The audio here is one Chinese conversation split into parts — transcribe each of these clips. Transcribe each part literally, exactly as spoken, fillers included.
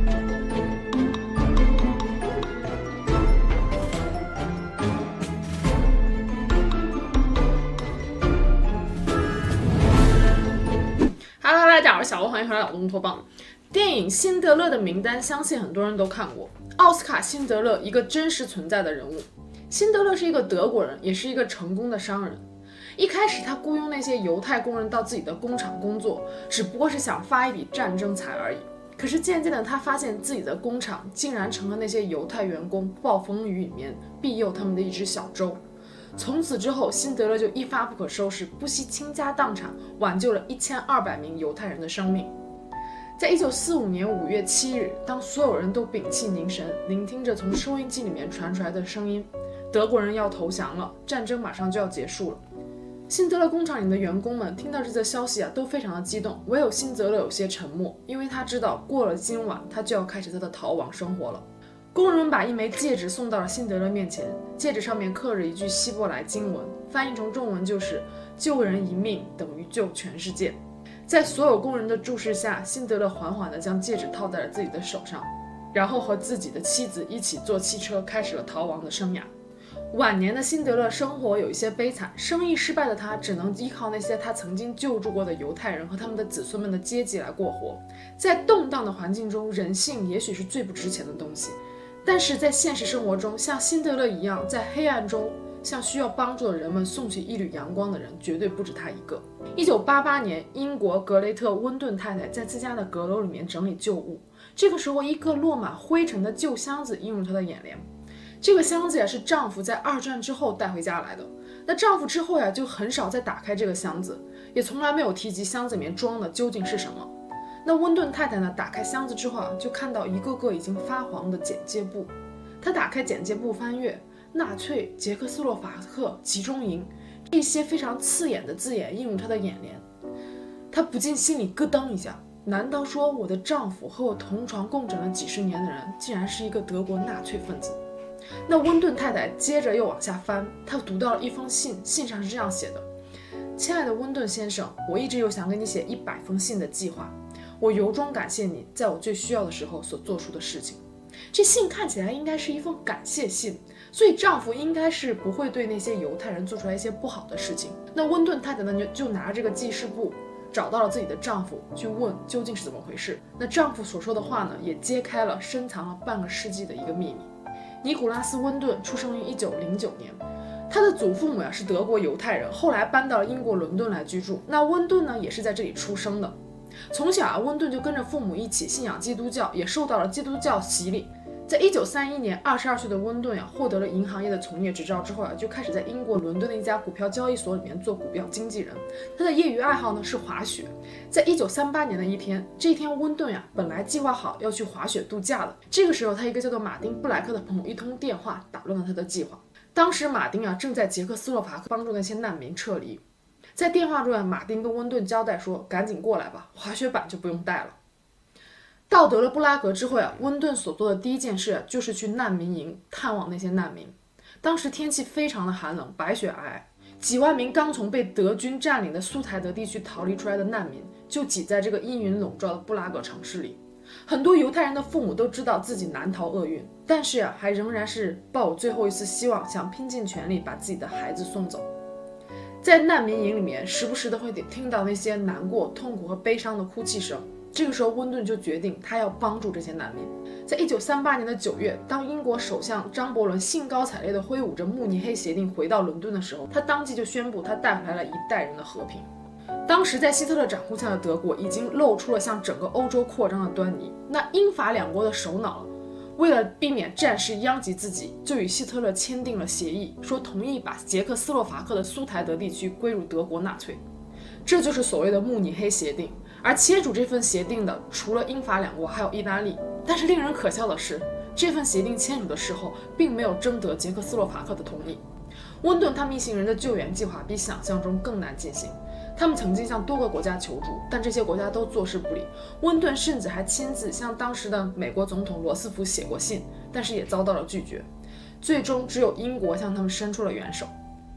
Hello， 大家好，我是小欧，欢迎回来老东托邦。电影《辛德勒的名单》相信很多人都看过。奥斯卡·辛德勒，一个真实存在的人物。辛德勒是一个德国人，也是一个成功的商人。一开始，他雇佣那些犹太工人到自己的工厂工作，只不过是想发一笔战争财而已。可是渐渐的，他发现自己的工厂竟然成了那些犹太员工暴风雨里面庇佑他们的一只小舟。从此之后，辛德勒就一发不可收拾，不惜倾家荡产，挽救了一千二百名犹太人的生命。在一九四五年五月七日，当所有人都屏气凝神，聆听着从收音机里面传出来的声音，德国人要投降了，战争马上就要结束了。辛德勒工厂里的员工们听到这则消息啊，都非常的激动，唯有辛德勒有些沉默，因为他知道过了今晚，他就要开始他的逃亡生活了。工人们把一枚戒指送到了辛德勒面前，戒指上面刻着一句希伯来经文，翻译成中文就是救人一命等于救全世界。在所有工人的注视下，辛德勒缓缓地将戒指套在了自己的手上，然后和自己的妻子一起坐汽车开始了逃亡的生涯。晚年的辛德勒生活有一些悲惨，生意失败的他只能依靠那些他曾经救助过的犹太人和他们的子孙们的阶级来过活。在动荡的环境中，人性也许是最不值钱的东西，但是在现实生活中，像辛德勒一样在黑暗中向需要帮助的人们送去一缕阳光的人绝对不止他一个。一九八八年，英国格雷特·温顿太太在自家的阁楼里面整理旧物，这个时候一个落满灰尘的旧箱子映入她的眼帘。这个箱子呀是丈夫在二战之后带回家来的，那丈夫之后呀就很少再打开这个箱子，也从来没有提及箱子里面装的究竟是什么。那温顿太太呢，打开箱子之后啊，就看到一个个已经发黄的简介簿。她打开简介簿翻阅，纳粹、捷克斯洛伐克集中营，这些非常刺眼的字眼映入她的眼帘。她不禁心里咯噔一下，难道说我的丈夫和我同床共枕了几十年的人，竟然是一个德国纳粹分子？那温顿太太接着又往下翻，她读到了一封信，信上是这样写的：亲爱的温顿先生，我一直有想给你写一百封信的计划，我由衷感谢你在我最需要的时候所做出的事情。这信看起来应该是一封感谢信，所以丈夫应该是不会对那些犹太人做出来一些不好的事情。那温顿太太呢，就就拿着这个记事簿找到了自己的丈夫，去问究竟是怎么回事。那丈夫所说的话呢，也揭开了深藏了半个世纪的一个秘密。尼古拉斯·温顿出生于一九零九年，他的祖父母呀是德国犹太人，后来搬到了英国伦敦来居住。那温顿呢，也是在这里出生的。从小啊，温顿就跟着父母一起信仰基督教，也受到了基督教洗礼。在一九三一年，二十二岁的温顿呀获得了银行业的从业执照之后啊，就开始在英国伦敦的一家股票交易所里面做股票经纪人。他的业余爱好呢是滑雪。在一九三八年的一天，这一天温顿呀本来计划好要去滑雪度假的，这个时候他一个叫做马丁·布莱克的朋友一通电话打乱了他的计划。当时马丁啊正在捷克斯洛伐克帮助那些难民撤离。在电话中，马丁跟温顿交代说：“赶紧过来吧，滑雪板就不用带了。”到得了布拉格之后啊，温顿所做的第一件事就是去难民营探望那些难民。当时天气非常的寒冷，白雪皑皑，几万名刚从被德军占领的苏台德地区逃离出来的难民就挤在这个阴云笼罩的布拉格城市里。很多犹太人的父母都知道自己难逃厄运，但是呀、啊，还仍然是抱有最后一丝希望，想拼尽全力把自己的孩子送走。在难民营里面，时不时的会听到那些难过、痛苦和悲伤的哭泣声。这个时候，温顿就决定他要帮助这些难民。在一九三八年的九月，当英国首相张伯伦兴高采烈地挥舞着慕尼黑协定回到伦敦的时候，他当即就宣布他带回来了一代人的和平。当时在希特勒掌控下的德国已经露出了向整个欧洲扩张的端倪。那英法两国的首脑为了避免战事殃及自己，就与希特勒签订了协议，说同意把捷克斯洛伐克的苏台德地区归入德国纳粹。这就是所谓的慕尼黑协定。而签署这份协定的除了英法两国还有意大利。但是令人可笑的是，这份协定签署的时候并没有征得捷克斯洛伐克的同意。温顿他们一行人的救援计划比想象中更难进行，他们曾经向多个国家求助，但这些国家都坐视不理。温顿甚至还亲自向当时的美国总统罗斯福写过信，但是也遭到了拒绝。最终只有英国向他们伸出了援手。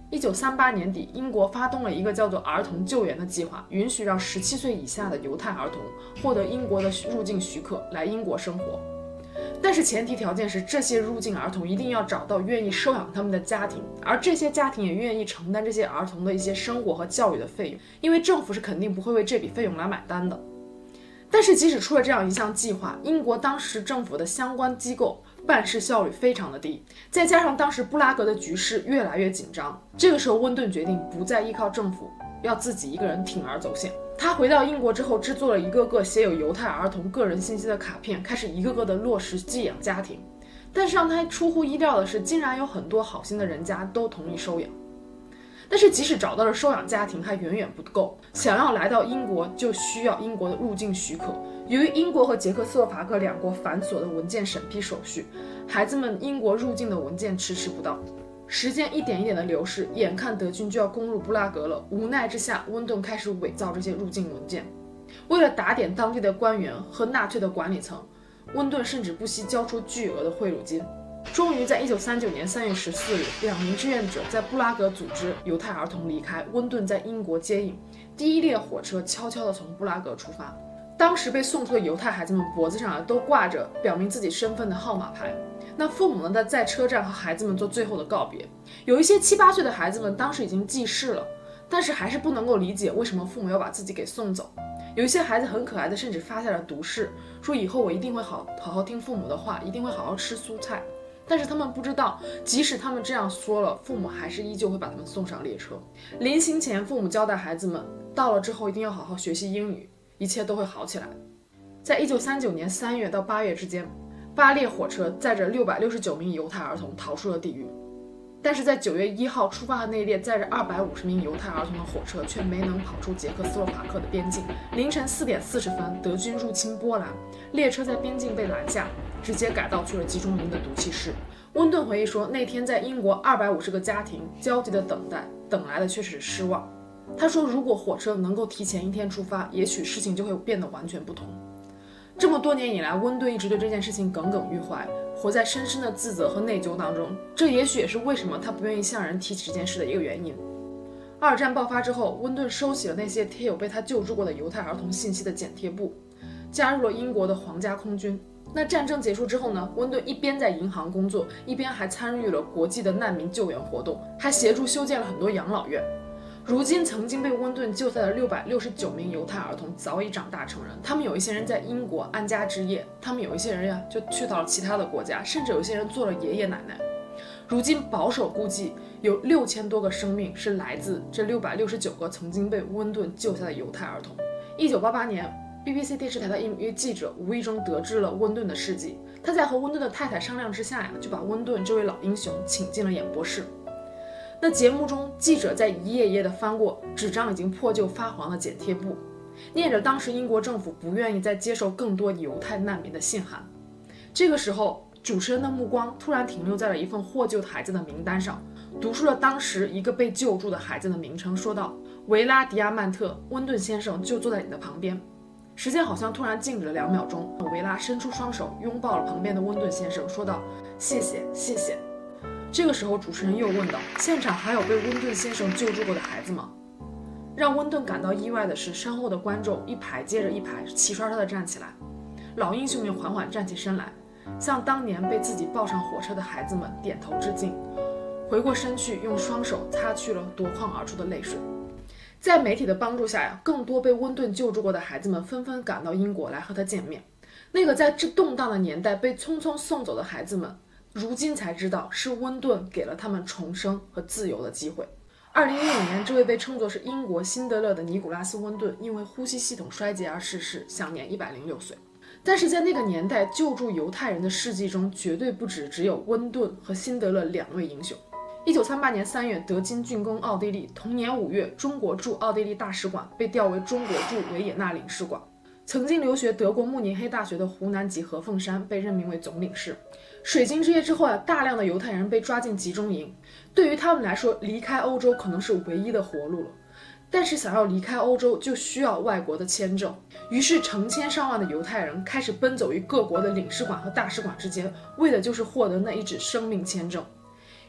一九三八年底，英国发动了一个叫做儿童救援的计划，允许让十七岁以下的犹太儿童获得英国的入境许可来英国生活。但是前提条件是，这些入境儿童一定要找到愿意收养他们的家庭，而这些家庭也愿意承担这些儿童的一些生活和教育的费用，因为政府是肯定不会为这笔费用来买单的。但是即使出了这样一项计划，英国当时政府的相关机构办事效率非常的低，再加上当时布拉格的局势越来越紧张，这个时候温顿决定不再依靠政府，要自己一个人铤而走险。他回到英国之后，制作了一个个写有犹太儿童个人信息的卡片，开始一个个的落实寄养家庭。但是让他出乎意料的是，竟然有很多好心的人家都同意收养。但是即使找到了收养家庭，还远远不够，想要来到英国就需要英国的入境许可。由于英国和捷克斯洛伐克两国繁琐的文件审批手续，孩子们英国入境的文件迟迟不到。时间一点一点的流逝，眼看德军就要攻入布拉格了，无奈之下，温顿开始伪造这些入境文件。为了打点当地的官员和纳粹的管理层，温顿甚至不惜交出巨额的贿赂金。终于在一九三九年三月十四日，两名志愿者在布拉格组织犹太儿童离开，温顿在英国接应。第一列火车悄悄地从布拉格出发，当时被送出的犹太孩子们脖子上都挂着表明自己身份的号码牌。那父母呢，在车站和孩子们做最后的告别。有一些七八岁的孩子们当时已经记事了，但是还是不能够理解为什么父母要把自己给送走。有一些孩子很可爱的，甚至发下了毒誓，说以后我一定会好好好听父母的话，一定会好好吃蔬菜。但是他们不知道，即使他们这样说了，父母还是依旧会把他们送上列车。临行前，父母交代孩子们，到了之后一定要好好学习英语，一切都会好起来。在一九三九年三月到八月之间，八列火车载着六百六十九名犹太儿童逃出了地狱。但是在九月一号出发的那列载着二百五十名犹太儿童的火车却没能跑出捷克斯洛伐克的边境。凌晨四点四十分，德军入侵波兰，列车在边境被拦下，直接改道去了集中营的毒气室。温顿回忆说，那天在英国二百五十个家庭焦急的等待，等来的却是失望。他说，如果火车能够提前一天出发，也许事情就会变得完全不同。这么多年以来，温顿一直对这件事情耿耿于怀，活在深深的自责和内疚当中。这也许也是为什么他不愿意向人提起这件事的一个原因。二战爆发之后，温顿收起了那些贴有被他救助过的犹太儿童信息的剪贴簿，加入了英国的皇家空军。那战争结束之后呢，温顿一边在银行工作，一边还参与了国际的难民救援活动，还协助修建了很多养老院。如今曾经被温顿救下的六百六十九名犹太儿童早已长大成人，他们有一些人在英国安家置业，他们有一些人呀就去到了其他的国家，甚至有些人做了爷爷奶奶。如今保守估计有六千多个生命是来自这六百六十九个曾经被温顿救下的犹太儿童。一九八八年 B B C 电视台的一名记者无意中得知了温顿的事迹，他在和温顿的太太商量之下呀，就把温顿这位老英雄请进了演播室。那节目中，记者在一页一页地翻过纸张已经破旧发黄的剪贴簿，念着当时英国政府不愿意再接受更多犹太难民的信函。这个时候，主持人的目光突然停留在了一份获救孩子的名单上，读出了当时一个被救助的孩子的名称，说道：“维拉迪亚曼特，温顿先生就坐在你的旁边。”时间好像突然静止了两秒钟，维拉伸出双手拥抱了旁边的温顿先生，说道：“谢谢，谢谢。”这个时候，主持人又问道：“现场还有被温顿先生救助过的孩子吗？”让温顿感到意外的是，身后的观众一排接着一排齐刷刷地站起来，老英雄们缓缓站起身来，向当年被自己抱上火车的孩子们点头致敬，回过身去，用双手擦去了夺眶而出的泪水。在媒体的帮助下呀，更多被温顿救助过的孩子们纷纷赶到英国来和他见面。那个在这动荡的年代被匆匆送走的孩子们，如今才知道是温顿给了他们重生和自由的机会。二零一五年，这位被称作是英国辛德勒的尼古拉斯·温顿因为呼吸系统衰竭而逝世，享年一百零六岁。但是在那个年代，救助犹太人的事迹中，绝对不止只有温顿和辛德勒两位英雄。一九三八年三月，德军进攻奥地利，同年五月，中国驻奥地利大使馆被调为中国驻维也纳领事馆。曾经留学德国慕尼黑大学的湖南籍何凤山被任命为总领事。水晶之夜之后啊，大量的犹太人被抓进集中营，对于他们来说，离开欧洲可能是唯一的活路了。但是想要离开欧洲，就需要外国的签证。于是成千上万的犹太人开始奔走于各国的领事馆和大使馆之间，为的就是获得那一纸生命签证。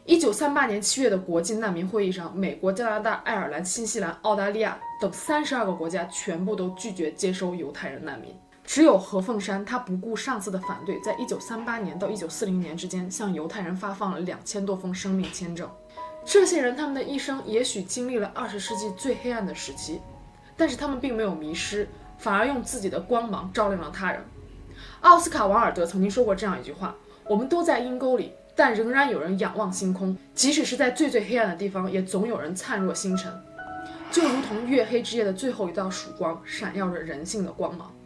一九三八年七月的国际难民会议上，美国、加拿大、爱尔兰、新西兰、澳大利亚等三十二个国家全部都拒绝接收犹太人难民。只有何凤山，他不顾上司的反对，在一九三八年到一九四零年之间，向犹太人发放了两千多封生命签证。这些人他们的一生也许经历了二十世纪最黑暗的时期，但是他们并没有迷失，反而用自己的光芒照亮了他人。奥斯卡·王尔德曾经说过这样一句话：我们都在阴沟里，但仍然有人仰望星空，即使是在最最黑暗的地方，也总有人灿若星辰。就如同月黑之夜的最后一道曙光，闪耀着人性的光芒。